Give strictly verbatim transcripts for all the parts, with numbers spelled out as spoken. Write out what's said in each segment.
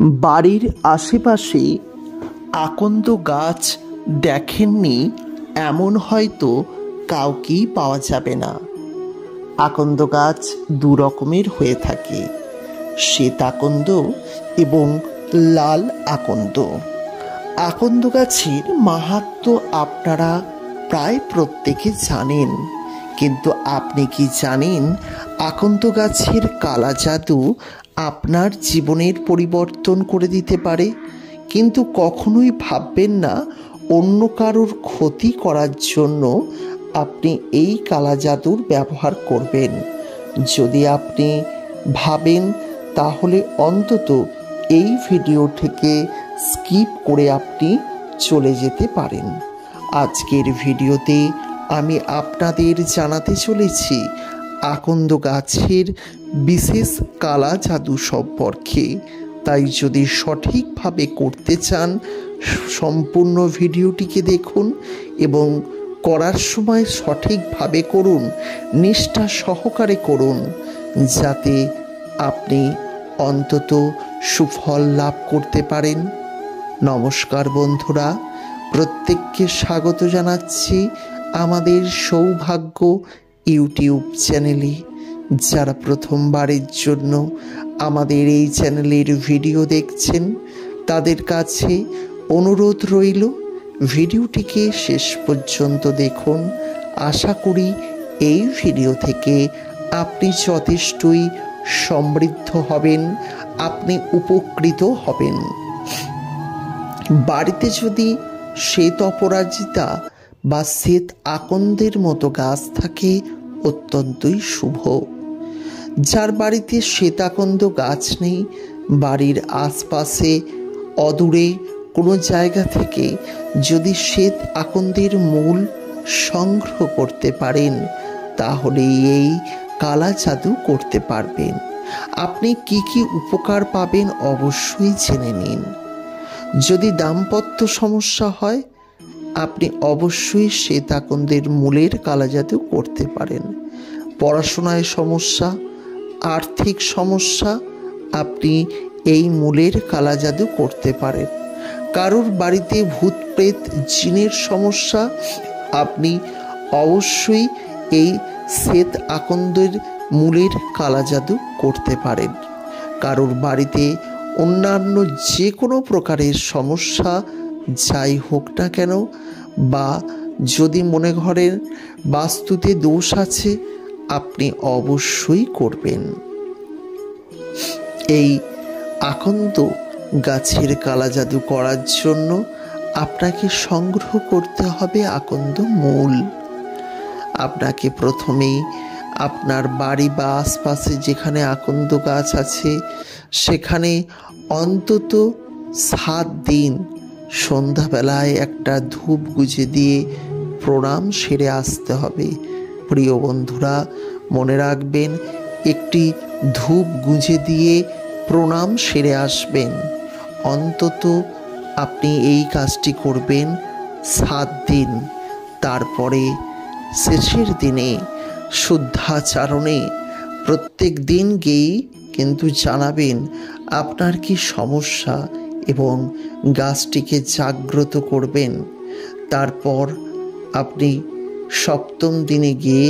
বাড়ির আশেপাশে আকন্দ গাছ দেখেননি এমন হয়তো কাউকেই পাওয়া যাবে না। আকন্দ গাছ দু রকমের হয়ে থাকে, শ্বেত আকন্দ এবং লাল আকন্দ। আকন্দ গাছের মাহাত্ম্য আপনারা প্রায় প্রত্যেকে জানেন, কিন্তু আপনি কি জানেন আকন্দ গাছের কালা জাদু আপনার জীবনের পরিবর্তন করে দিতে পারে? কিন্তু কখনোই ভাববেন না অন্য কারোর ক্ষতি করার জন্য আপনি এই কালা জাদুর ব্যবহার করবেন। যদি আপনি ভাবেন তাহলে অন্তত এই ভিডিও থেকে স্কিপ করে আপনি চলে যেতে পারেন। আজকের ভিডিওতে আমি আপনাদের জানাতে চলেছি আকন্দ গাছের বিশেষ কালা জাদু সম্পর্কে। তাই যদি সঠিকভাবে করতে চান সম্পূর্ণ ভিডিওটিকে দেখুন এবং করার সময় সঠিকভাবে করুন, নিষ্ঠা সহকারে করুন, যাতে আপনি অন্তত সুফল লাভ করতে পারেন। নমস্কার বন্ধুরা, প্রত্যেককে স্বাগত জানাচ্ছি আমাদের সৌভাগ্য ইউটিউব চ্যানেলে। যারা প্রথমবারের জন্য আমাদের এই চ্যানেলের ভিডিও দেখছেন তাদের কাছে অনুরোধ রইল ভিডিওটিকে শেষ পর্যন্ত দেখুন। আশা করি এই ভিডিও থেকে আপনি যথেষ্টই সমৃদ্ধ হবেন, আপনি উপকৃত হবেন। বাড়িতে যদি শ্বেত অপরাজিতা বা শ্বেত আকন্দের মতো গাছ থাকে অত্যন্তই শুভ। যার বাড়িতে শ্বেত আকন্দ গাছ নেই, বাড়ির আশপাশে অদূরে কোনো জায়গা থেকে যদি শ্বেত আকন্দের মূল সংগ্রহ করতে পারেন তাহলে এই কালা জাদু করতে পারবেন। আপনি কি কি উপকার পাবেন অবশ্যই জেনে নিন। যদি দাম্পত্য সমস্যা হয় আপনি অবশ্যই শ্বেত আকন্দের মূলের কালা জাদু করতে পারেন। পড়াশোনায় সমস্যা, আর্থিক সমস্যা, আপনি এই মূলের কালা জাদু করতে পারেন। কারোর বাড়িতে ভূত প্রেত জিনের সমস্যা, আপনি অবশ্যই এই শ্বেত আকন্দের মূলের কালা জাদু করতে পারেন। কারোর বাড়িতে অন্যান্য যে কোনো প্রকারের সমস্যা যাই হোক না কেন, বা যদি মনে করেন বাস্তুতে দোষ আছে, আপনি অবশ্যই করবেন। এই আকন্দ গাছের কালা জাদু করার জন্য আপনাকে সংগ্রহ করতে হবে আকন্দ মূল। আপনাকে প্রথমেই আপনার বাড়ি বা আশপাশে যেখানে আকন্দ গাছ আছে সেখানে অন্তত সাত দিন সন্ধ্যাবেলায় একটা ধূপ গুজে দিয়ে প্রণাম সেরে আসতে হবে। প্রিয় বন্ধুরা, মনে রাখবেন একটি ধূপ গুঁজে দিয়ে প্রণাম সেরে আসবেন। অন্তত আপনি এই কাজটি করবেন সাত দিন। তারপরে শেষের দিনে শুদ্ধাচারণে প্রত্যেক দিন গিয়েই কিন্তু জানাবেন আপনার কি সমস্যা এবং গাছটিকে জাগ্রত করবেন। তারপর আপনি সপ্তম দিনে গিয়ে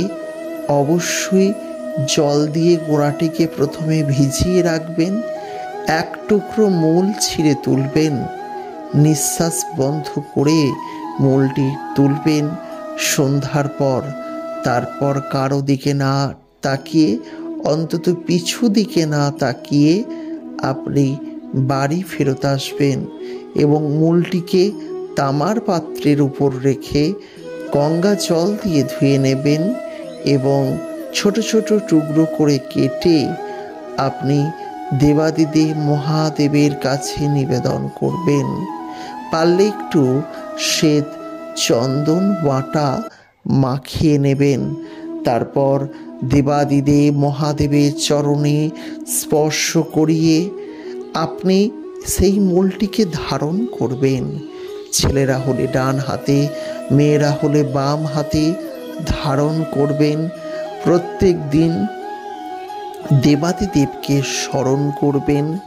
অবশ্যই জল দিয়ে গোড়াটিকে প্রথমে ভিজিয়ে রাখবেন, এক টুকরো মূল ছিঁড়ে তুলবেন, নিঃশ্বাস বন্ধ করে মূলটি তুলবেন সন্ধ্যার পর। তারপর কারো দিকে না তাকিয়ে, অন্তত পিছু দিকে না তাকিয়ে আপনি বাড়ি ফেরত আসবেন এবং মূলটিকে তামার পাত্রের উপর রেখে গঙ্গা জল দিয়ে ধুয়ে নেবেন এবং ছোট ছোট টুকরো করে কেটে আপনি দেবাদিদেব মহাদেবের কাছে নিবেদন করবেন। পারলে একটু শ্বেত চন্দন বাটা মাখিয়ে নেবেন। তারপর দেবাদিদেব মহাদেবের চরণে স্পর্শ করিয়ে আপনি সেই মূলটিকে ধারণ করবেন। ছেলেরা হলে ডান হাতে, মেয়েরা হলে বাম হাতে ধারণ করবেন। প্রত্যেক দিন দেবাদিদেবকে স্মরণ করবেন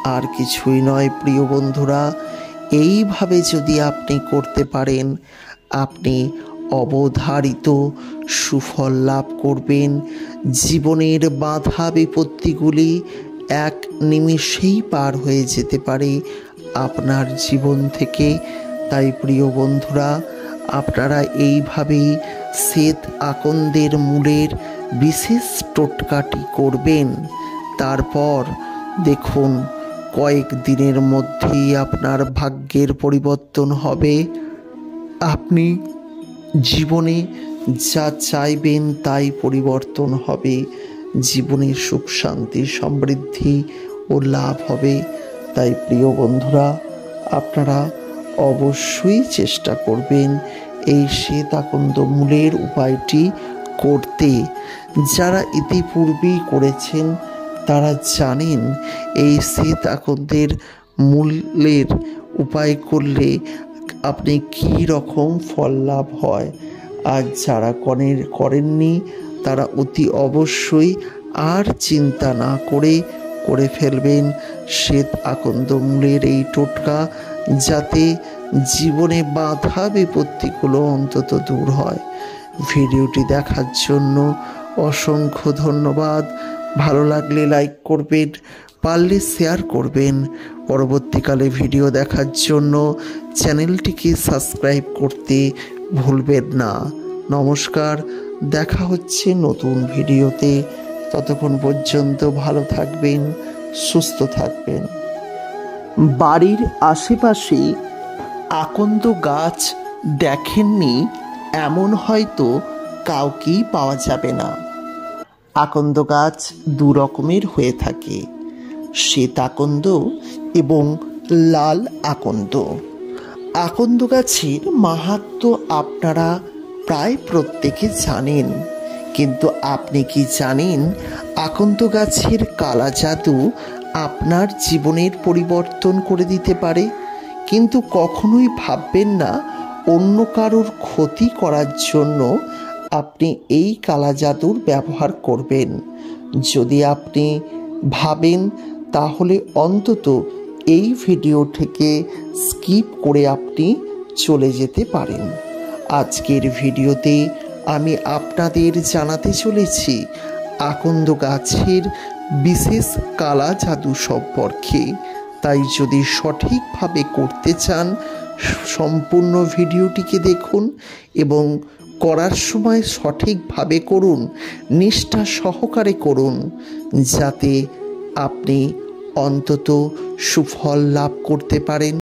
আর কিছুই নয় প্রিয় বন্ধুরা। এইভাবে যদি আপনি করতে পারেন, আপনি অবধারিত সুফল লাভ করবেন। জীবনের বাধা বিপত্তিগুলি এক নিমিষেই পার হয়ে যেতে পারে আপনার জীবন থেকে। তাই প্রিয় বন্ধুরা, আপনারা এইভাবেই শ্বেত আকন্দের মূলের বিশেষ টোটকাটি করবেন। তারপর দেখুন, কয়েক দিনের মধ্যেই আপনার ভাগ্যের পরিবর্তন হবে। আপনি জীবনে যা চাইবেন তাই পরিবর্তন হবে। জীবনে সুখ শান্তি সমৃদ্ধি ও লাভ হবে। তাই প্রিয় বন্ধুরা, আপনারা অবশ্যই চেষ্টা করবেন এই শ্বেত আকন্দ মূলের উপায়টি করতে। যারা ইতিপূর্বেই করেছেন তারা জানেন এই শ্বেত আকন্দের মূলের উপায় করলে আপনি কী রকম ফল লাভ হয়। আর যারা করেন করেননি তারা অতি অবশ্যই আর চিন্তা না করে করে ফেলবেন শ্বেত আকন্দ মূলের এই টোটকা, যাতে জীবনে বাধা বিপত্তিগুলো অন্তত দূর হয়। ভিডিওটি দেখার জন্য অসংখ্য ধন্যবাদ। ভালো লাগলে লাইক করবেন, পারলে শেয়ার করবেন। পরবর্তীকালে ভিডিও দেখার জন্য চ্যানেলটিকে সাবস্ক্রাইব করতে ভুলবেন না। নমস্কার, দেখা হচ্ছে নতুন ভিডিওতে। ততক্ষণ পর্যন্ত ভালো থাকবেন, সুস্থ থাকবেন। বাড়ির আশেপাশে আকন্দ গাছ দেখেননি এমন হয়তো কাউকেই পাওয়া যাবে না। আকন্দ গাছ দু রকমের হয়ে থাকে, শ্বেত আকন্দ এবং লাল আকন্দ। আকন্দ গাছের মাহাত্ম্য আপনারা প্রায় প্রত্যেকে জানেন, কিন্তু আপনি কি জানেন আকন্দ গাছের কালা জাদু আপনার জীবনের পরিবর্তন করে দিতে পারে? কিন্তু কখনোই ভাববেন না অন্য কারোর ক্ষতি করার জন্য আপনি এই কালা জাদুর ব্যবহার করবেন। যদি আপনি ভাবেন তাহলে অন্তত এই ভিডিও থেকে স্কিপ করে আপনি চলে যেতে পারেন। আজকের ভিডিওতে আমি আপনাদের জানাতে চলেছি আকন্দ গাছের বিশেষ কালা জাদু সম্পর্কে। তাই যদি সঠিকভাবে করতে চান সম্পূর্ণ ভিডিওটিকে দেখুন এবং করার সময় সঠিকভাবে করুন, নিষ্ঠা সহকারে করুন, যাতে আপনি অন্তত সুফল লাভ করতে পারেন।